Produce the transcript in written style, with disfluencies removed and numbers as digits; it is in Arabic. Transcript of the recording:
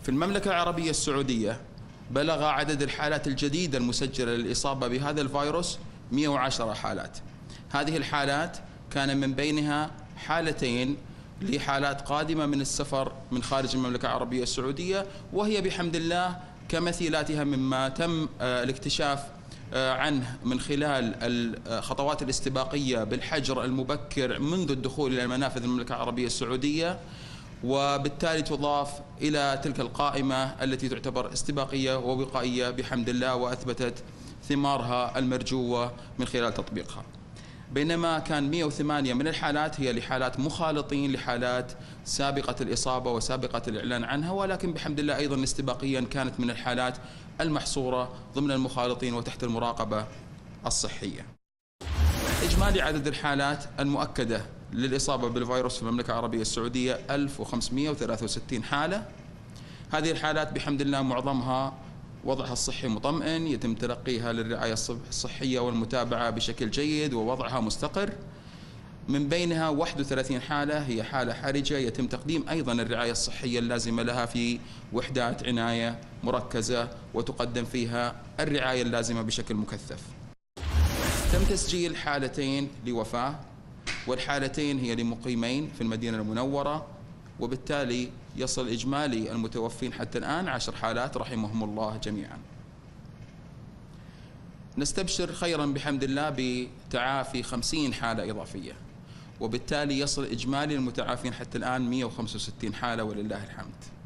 في المملكة العربية السعودية بلغ عدد الحالات الجديدة المسجلة للإصابة بهذا الفيروس 110 حالات. هذه الحالات كان من بينها حالتين لحالات قادمة من السفر من خارج المملكة العربية السعودية، وهي بحمد الله كمثيلاتها مما تم الاكتشاف عنه من خلال الخطوات الاستباقية بالحجر المبكر منذ الدخول إلى منافذ المملكة العربية السعودية، وبالتالي تضاف إلى تلك القائمة التي تعتبر استباقية ووقائية بحمد الله، وأثبتت ثمارها المرجوة من خلال تطبيقها. بينما كان 108 من الحالات هي لحالات مخالطين لحالات سابقة الإصابة وسابقة الإعلان عنها، ولكن بحمد الله أيضا استباقيا كانت من الحالات المحصورة ضمن المخالطين وتحت المراقبة الصحية. إجمالي عدد الحالات المؤكدة للإصابة بالفيروس في المملكة العربية السعودية 1563 حالة. هذه الحالات بحمد الله معظمها وضعها الصحي مطمئن، يتم تلقيها للرعاية الصحية والمتابعة بشكل جيد ووضعها مستقر. من بينها 31 حالة هي حالة حرجة يتم تقديم أيضا الرعاية الصحية اللازمة لها في وحدات عناية مركزة وتقدم فيها الرعاية اللازمة بشكل مكثف. تم تسجيل حالتين لوفاة، والحالتين هي لمقيمين في المدينة المنورة، وبالتالي يصل إجمالي المتوفين حتى الآن 10 حالات رحمهم الله جميعا. نستبشر خيرا بحمد الله بتعافي 50 حالة إضافية، وبالتالي يصل إجمالي المتعافين حتى الآن 165 حالة ولله الحمد.